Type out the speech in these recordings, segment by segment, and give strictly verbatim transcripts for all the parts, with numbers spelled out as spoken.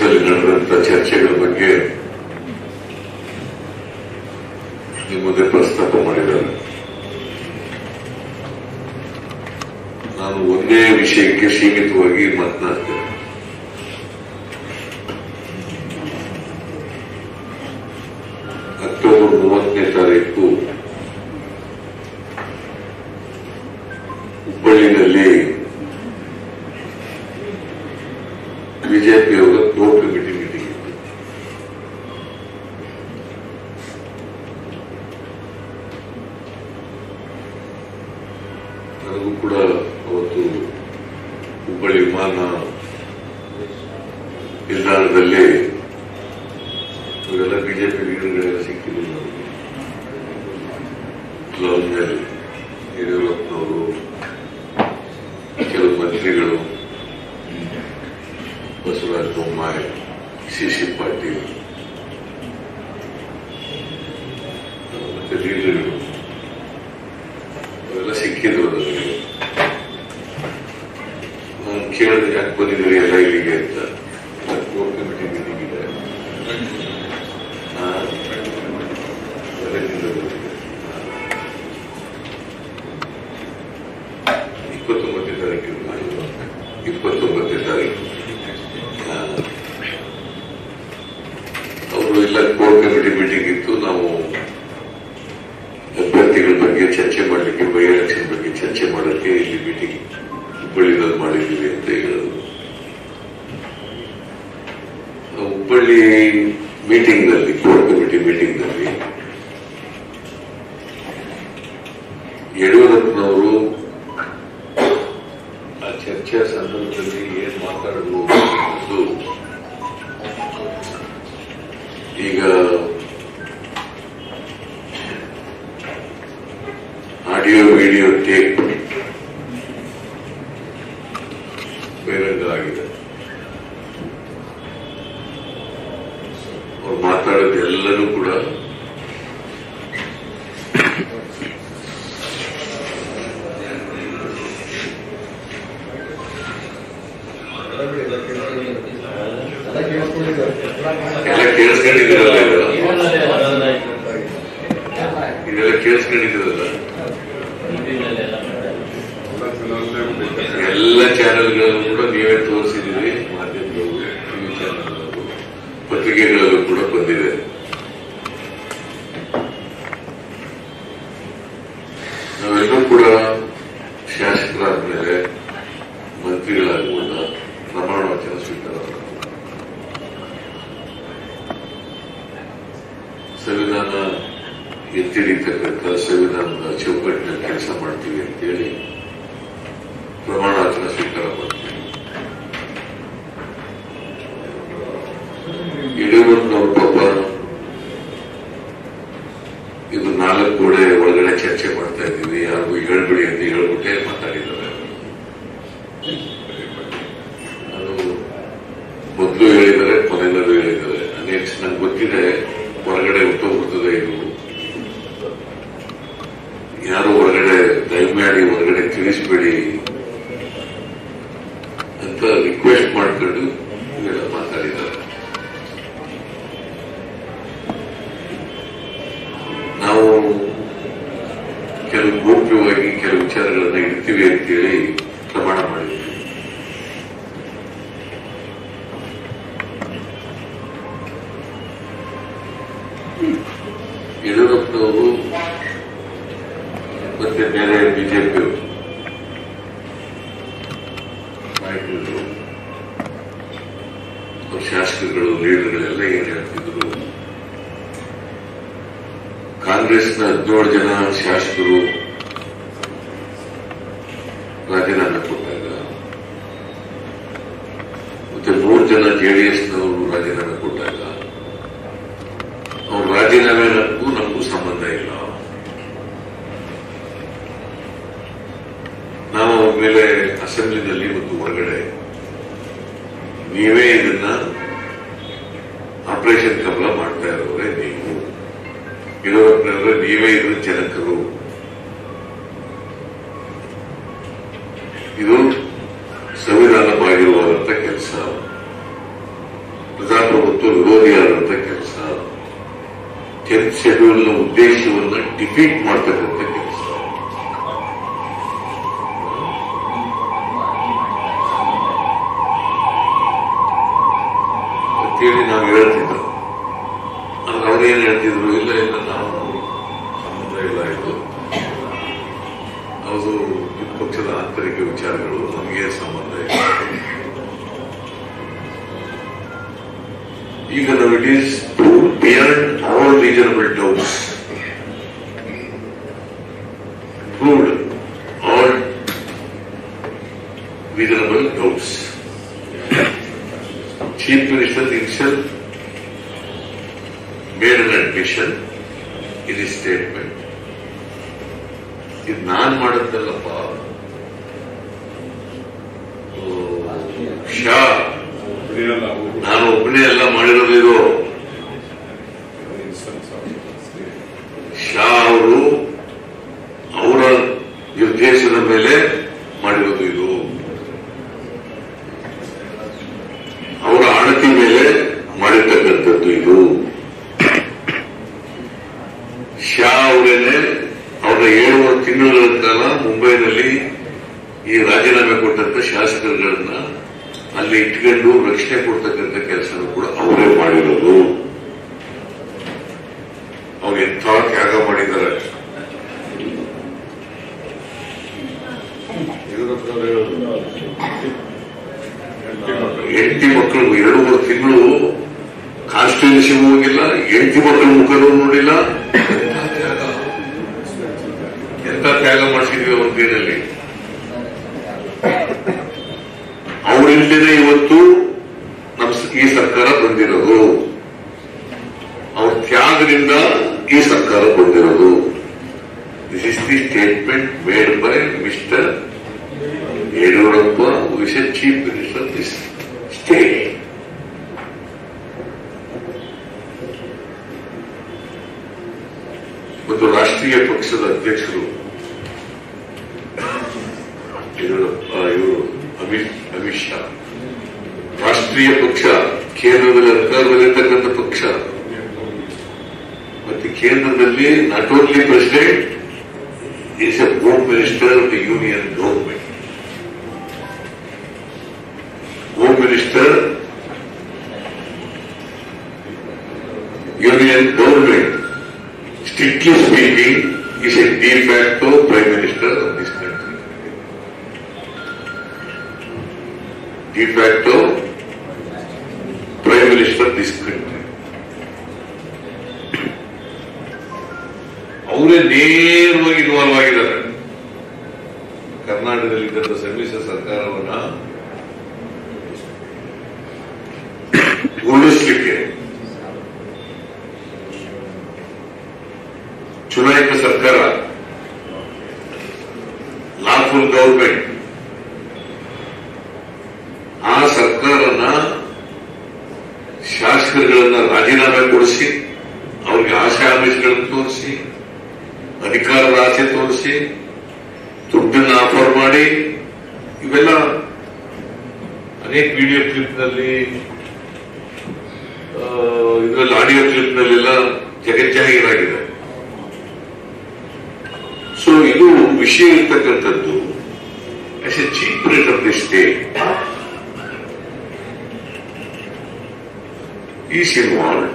ಸಂದರ್ಭದಲ್ಲಿ ನಡೆದಂತ ಚರ್ಚೆಗಳ ಬಗ್ಗೆ ನಿಮ್ಮ ಮುಂದೆ ಪ್ರಸ್ತಾಪ ಮಾಡಿದ್ದಾರೆ. ನಾನು ಒಂದೇ ವಿಷಯಕ್ಕೆ ಸೀಮಿತವಾಗಿ ಮಾತನಾಡ್ತೇನೆ. ಅಕ್ಟೋಬರ್ ಮೂವತ್ತನೇ ತಾರೀಕು ಹುಬ್ಬಳ್ಳಿನಲ್ಲಿ ಬಿಜೆಪಿಯವರ ಕೋರ್ ಕಮಿಟಿ ಮೀಟಿಂಗ್ ಇತ್ತು. ನನಗೂ ಕೂಡ ಅವತ್ತು ಹುಬ್ಬಳ್ಳಿ ವಿಮಾನ ನಿಲ್ದಾಣದಲ್ಲಿ ಇವರೆಲ್ಲ ಬಿಜೆಪಿ ಲೀಡರ್ಗಳೆಲ್ಲ ಸಿಕ್ಕಿದ್ರು. ಮೇಲೆ ಯಡಿಯೂರಪ್ಪನವರು, ಕೆಲವು ಮಂತ್ರಿಗಳು, ಬಸವರಾಜ ಬೊಮ್ಮಾಯಿ, ಸಿಸಿ ಪಾಟೀಲ್ ಮತ್ತೆ ಲೀಡರ್ಗಳು ಅವರೆಲ್ಲ ಸಿಕ್ಕಿದ್ರು. ನನಗೆ ನಾನು ಕೇಳಿದ್ರೆ ಯಾಕೆ ಬಂದಿದ್ದೀರಿ ಎಲ್ಲ ಇಲ್ಲಿಗೆ ಅಂತ. ಕೋರ್ ಕಮಿಟಿ ಮೀಟಿಂಗ್ ಇದೆ, ಇಪ್ಪತ್ತೊಂಬತ್ತನೇ ತಾರೀಕು ಇಪ್ಪತ್ತೊಂಬತ್ತನೇ ತಾರೀಕು ಅವರು ಎಲ್ಲ ಕೋರ್ ಕಮಿಟಿ ಮೀಟಿಂಗ್ ಇತ್ತು. ನಾವು ಅಭ್ಯರ್ಥಿಗಳ ಬಗ್ಗೆ ಚರ್ಚೆ ಮಾಡಲಿಕ್ಕೆ, ಬೈ ಎಲೆಕ್ಷನ್ ಬಗ್ಗೆ ಚರ್ಚೆ ಮಾಡಲಿಕ್ಕೆ ಇಲ್ಲಿ ಮೀಟಿಂಗ್ ಹುಬ್ಬಳ್ಳಿನಲ್ಲಿ ಮಾಡಿದ್ದೀವಿ ಅಂತ ಹೇಳಿದ್ರು. ಹುಬ್ಬಳ್ಳಿ ಮೀಟಿಂಗ್ ನಲ್ಲಿ, ಕೋರ್ ಕಮಿಟಿ ಮೀಟಿಂಗ್ ನಲ್ಲಿ ಯಡಿಯೂರಪ್ಪನವರು ಆ ಚರ್ಚೆಯ ಸಂದರ್ಭದಲ್ಲಿ ಏನ್ ಮಾತಾಡಬಹುದು ಎಂದು ಈಗ ಆಡಿಯೋ ವಿಡಿಯೋ ಟೇಪ್ ಬಹಿರಂಗ ಆಗಿದೆ. ಅವ್ರು ಮಾತಾಡೋದೆಲ್ಲರೂ ಕೂಡ ಎಲ್ಲ ಕೇಳಿಸ್ಕೊಂಡಿದ್ದೀರಲ್ಲ, ಇದೆಲ್ಲ ಕೇಳಿಸ್ಕೊಂಡಿದ್ದೀರಲ್ಲ, ಎಲ್ಲ ಚಾನೆಲ್ಗಳಲ್ಲೂ ಕೂಡ ನೀವೇ ತೋರಿಸಿದ್ದೀರಿ, ಮಾಧ್ಯಮಗಳು, ಟಿವಿ ಚಾನೆಲ್ಗಳು, ಪತ್ರಿಕೆಗಳಲ್ಲೂ ಕೂಡ ಬಂದಿದೆ. ನಾವೆಲ್ಲರೂ ಕೂಡ ಶಾಸಕರಾದ ಮೇಲೆ ಮಂತ್ರಿಗಳಾಗುವುದ ಪ್ರಮಾಣ ವಚನ ಸ್ವೀಕಾರ ಮಾಡಬಹುದು. ಸಂವಿಧಾನ ಎತ್ತಿಡಿತಕ್ಕಂಥ ಸಂವಿಧಾನದ ಚೌಕಟ್ಟಿನಲ್ಲಿ ಕೆಲಸ ಮಾಡ್ತೀವಿ ಅಂತೇಳಿ ಪ್ರಮಾಣ ವಚನ ಸ್ವೀಕಾರ ಮಾಡ್ತೀವಿ. ಯಡಿಯೂರಪ್ಪನವ್ರ ಪಾಪ ಇದು ನಾಲ್ಕು ಗೋಡೆ ಒಳಗಡೆ ಚರ್ಚೆ ಮಾಡ್ತಾ ಇದ್ದೀವಿ, ಯಾರಿಗೂ ಹೇಳ್ಬಿಡಿ ಅಂತ ಹೇಳ್ಬಿಟ್ಟೆ ಮಾತಾಡಿದ್ದಾರೆ. ಅದು ಮೊದಲು ಹೇಳಿದ್ದಾರೆ, ಕೊನೆಯಲ್ಲೂ ಹೇಳಿದ್ದಾರೆ. ನೆಕ್ಸ್ಟ್ ನಂಗೆ ಗೊತ್ತಿದೆ ಹೊರಗಡೆ ಹುಟ್ಟೋಗ್ಬಿಡ್ತದೆ ಇದು, ಯಾರು ಹೊರಗಡೆ ದಯಮಾಡಿ ಹೊರಗಡೆ ತಿಳಿಸಬೇಡಿ ಅಂತ ರಿಕ್ವೆಸ್ಟ್ ಮಾಡ್ಕೊಂಡು ಇವೆಲ್ಲ ಮಾತಾಡಿದ್ದಾರೆ. ನಾವು ಕೆಲವು ಗೌಪ್ಯವಾಗಿ ಕೆಲವು ವಿಚಾರಗಳನ್ನ ಇಡ್ತೀವಿ ಅಂತೇಳಿ ಪ್ರಮಾಣ ಮಾಡಿದ್ವಿ. ಯಡಿಯೂರಪ್ಪನವರು ಮತ್ತೆ ಬೇರೆ ಬಿಜೆಪಿ ನಾಯಕರು, ಶಾಸಕರುಗಳು, ಲೀಡರ್ಗಳೆಲ್ಲ ಏನ್ ಹೇಳ್ತಿದ್ರು, ಕಾಂಗ್ರೆಸ್ನ ಹದಿನೇಳು ಜನ ಶಾಸಕರು ರಾಜೀನಾಮೆ ಕೊಟ್ಟಾಗ ಮತ್ತೆ ಮೂರು ಜನ ಜೆಡಿಎಸ್ನವರು ರಾಜೀನಾಮೆ ಕೊಟ್ಟಾಗ ಅವ್ರ ರಾಜೀನಾಮೆಗೂ ನಮಗೂ ಸಂಬಂಧ ಇಲ್ಲ. ನಾವು ಅವ್ರ ಮೇಲೆ ಅಸೆಂಬ್ಲಿನಲ್ಲಿ ಮತ್ತು ಹೊರಗಡೆ ನೀವೇ ಇದನ್ನ ಆಪರೇಷನ್ ಕಮಲ ಮಾಡ್ತಾ ಇರೋರೆ, ನೀವು ಯಡಿಯೂರಪ್ಪನವರೇ ನೀವೇ ಇದ್ರ ಜನಕರು, ಇದು ಸಂವಿಧಾನ ಬಾಹಿರವಾದಂತ ಕೆಲಸ, ಪ್ರಜಾಪ್ರಭುತ್ವ ವಿರೋಧಿಯಾದಂಥ ಕೆಲಸ, ಟೆಂತ್ ಶೆಡ್ಯೂಲ್ನ ಉದ್ದೇಶವನ್ನು ಡಿಫೀಟ್ ಮಾಡ್ತಕ್ಕಂಥ ಕೆಲಸ. ಅಂತೇಳಿ ನಾವು ಹೇಳ್ತಿದ್ರು. ಆದ್ರೆ ಅವ್ರೇನು ಹೇಳ್ತಿದ್ರು, ಇಲ್ಲ ಇಲ್ಲ ನಾವು ಸಂಬಂಧ ಇಲ್ಲ, ಇದು ಅದು ವಿಪಕ್ಷದ ಆಂತರಿಕ ವಿಚಾರಗಳು, ನಮಗೆ ಸಂಬಂಧ ಇಲ್ಲ. ಈಗ ನಾವು it is beyond all reasonable doubts, proved all reasonable doubts. Chief Minister himself made an admission in his statement. ಇದು ನಾನ್ ಮಾಡದ್ದಲ್ಲಪ್ಪ, ಶಾ ನಾನು ಒಬ್ಬನೇ ಎಲ್ಲ ಮಾಡಿರೋದು. ಇದು ಶಾ ಅವರು ಅವರ ನಿರ್ದೇಶನದ ಮೇಲೆ ಮಾಡಿರೋದು, ಇದು ಅವರ ಆಣತಿ ಮೇಲೆ ಮಾಡಿರ್ತಕ್ಕಂಥದ್ದು. ಇದು ಶಾ ಅವರೇನೆ ಅವರ ಏಳುವರೆ ತಿಂಗಳ ಕಾಲ ಮುಂಬೈನಲ್ಲಿ ಈ ರಾಜೀನಾಮೆ ಕೊಟ್ಟಂತ ಶಾಸಕರುಗಳನ್ನ ಅಲ್ಲಿ ಇಟ್ಕೊಂಡು ರಕ್ಷಣೆ ಕೊಡ್ತಕ್ಕಂಥ ಕೆಲಸನೂ ಕೂಡ ಅವರೇ ಮಾಡಿರೋದು. ಅವ್ರು ಎಂಥ ತ್ಯಾಗ ಮಾಡಿದ್ದಾರೆ. ಹೆಂಡತಿ ಮಕ್ಕಳು ಎರಡೂವರೆ ತಿಂಗಳು ಕಾನ್ಸ್ಟಿಟ್ಯೂನ್ಸಿ ಹೋಗಿಲ್ಲ, ಹೆಂಡತಿ ಮಕ್ಕಳ ಮುಖನೂ ನೋಡಿಲ್ಲ. ಎಂತ ತ್ಯಾಗ ಮಾಡಿಸಿದ್ವಿ ಅವ್ರ ಕೈಯಲ್ಲಿ. ಅವರಿಂದಲೇ ಇವತ್ತು ನಮ್ಮ ಈ ಸರ್ಕಾರ ಬಂದಿರೋದು, ಅವ್ರ ತ್ಯಾಗದಿಂದ ಈ ಸರ್ಕಾರ ಬಂದಿರೋದು. This is the statement made by mister Yediyurappa, who is a chief minister of this state. ಮತ್ತು ರಾಷ್ಟ್ರೀಯ ಪಕ್ಷದ ಅಧ್ಯಕ್ಷರು ಯಡಿಯೂರಪ್ಪ, ಇವರು ಅಮಿತ್ ಅಮಿತ್ ಶಾ, ರಾಷ್ಟ್ರೀಯ ಪಕ್ಷ, ಕೇಂದ್ರದಲ್ಲಿ ಅಧಿಕಾರದಲ್ಲಿರ್ತಕ್ಕಂಥ ಪಕ್ಷ, ಮತ್ತೆ ಕೇಂದ್ರದಲ್ಲಿ not only president is a home minister of the union government. Home minister, union government, strictly speaking, is a de facto prime minister of this country. De facto prime minister of this country. ಅವರೇ ನೇರವಾಗಿ involve ಆಗಿದ್ದಾರೆ. ಕರ್ನಾಟಕದಲ್ಲಿದ್ದಂಥ ಸಮ್ಮಿಶ್ರ ಸರ್ಕಾರವನ್ನ ಉರುಳಿಸಲಿಕ್ಕೆ ಚುನಾಯಿತ ಸರ್ಕಾರ, lawful government, ಆ ಸರ್ಕಾರನ ಶಾಸಕರುಗಳನ್ನ ರಾಜೀನಾಮೆ ಕೊಡಿಸಿ, ಅವ್ರಿಗೆ ಆಶೆ ಆಮಿಷಗಳನ್ನು ತೋರಿಸಿ, ಅಧಿಕಾರದ ಆಸೆ ತೋರಿಸಿ, ದುಡ್ಡನ್ನು ಆಫರ್ ಮಾಡಿ, ಇವೆಲ್ಲ ಅನೇಕ ವಿಡಿಯೋ ಕ್ಲಿಪ್ನಲ್ಲಿ, ಇದರಲ್ಲಿ ಆಡಿಯೋ ಕ್ಲಿಪ್ನಲ್ಲೆಲ್ಲ ಜಗಜ್ಜಾಹೀರಾಗಿದೆ. ಸೊ ಇದು ವಿಷಯ ಇರ್ತಕ್ಕಂಥದ್ದು. As a chief minister of the state is involved,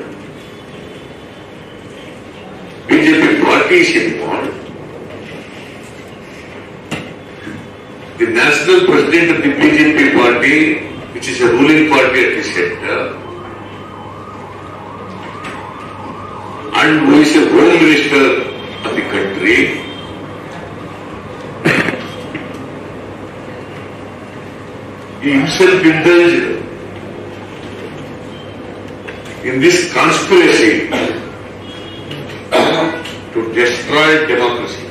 BJP party is involved, the national president of the BJP party, which is a ruling party at the centre, and who is a home minister of the country, he himself indulged in this conspiracy to destroy democracy.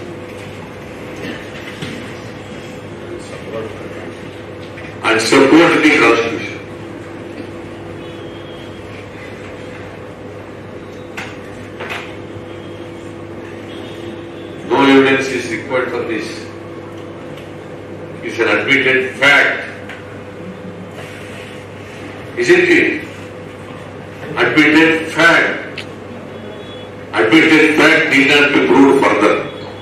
And support the constitution. No evidence is required for this. It's an admitted fact. Isn't it? admitted fact. Admitted fact need not be proved further.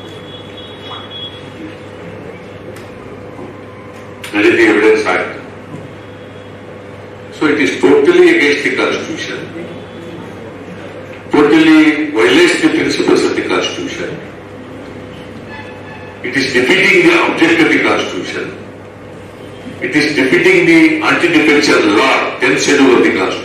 That is the Evidence Act. So it is totally against the Constitution. Totally violates the principles of the Constitution. It is defeating the object of the Constitution. It is defeating the anti-defection law, tenth schedule of the Constitution.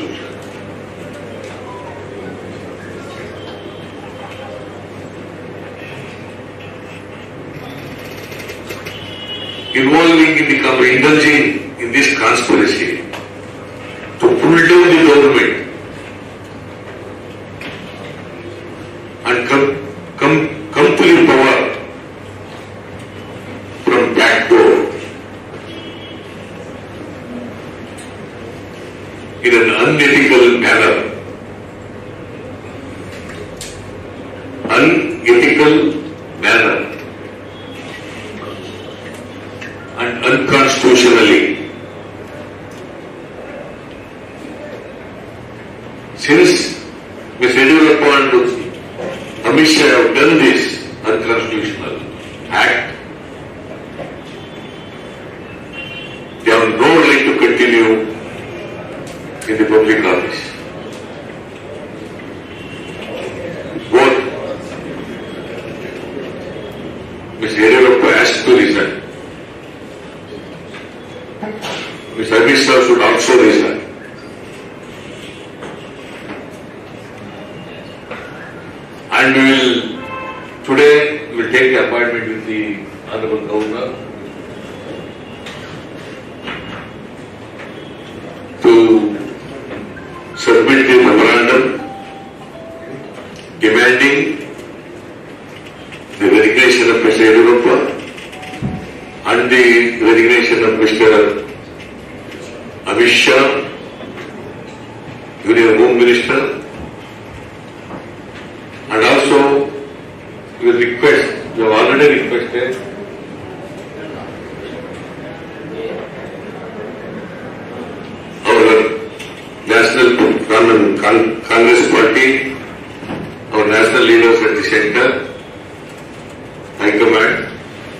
Involving in the indulging in this conspiracy to pull down the government and come, come, come to the power from back door in an unethical manner. Unethical manner and unconstitutionally. Since Miz Yediyurappa and Amit Shah have done this unconstitutional act, they have no right to continue in the public office. Both Miz Yediyurappa has to resign. Miz Amit Shah should also resign. And we will, today, we will take the appointment with the Honorable Governor to submit the memorandum demanding the resignation of Mister Yediyurappa and the resignation of Mister Amit Shah, Union Home Minister, and also we will request, we have already requested our National Congress Party, our national leaders at the center, High Command,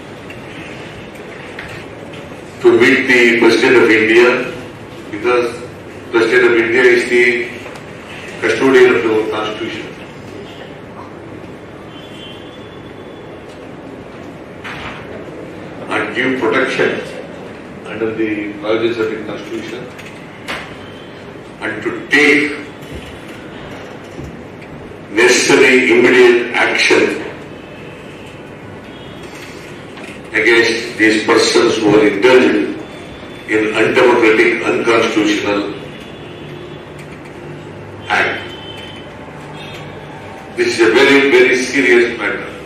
to meet the President of India, because President of India is the custodian of our Constitution. And give protection under the provisions of the Constitution, and to take necessary immediate action against these persons who are indulged in undemocratic, unconstitutional act. This is a very, very serious matter.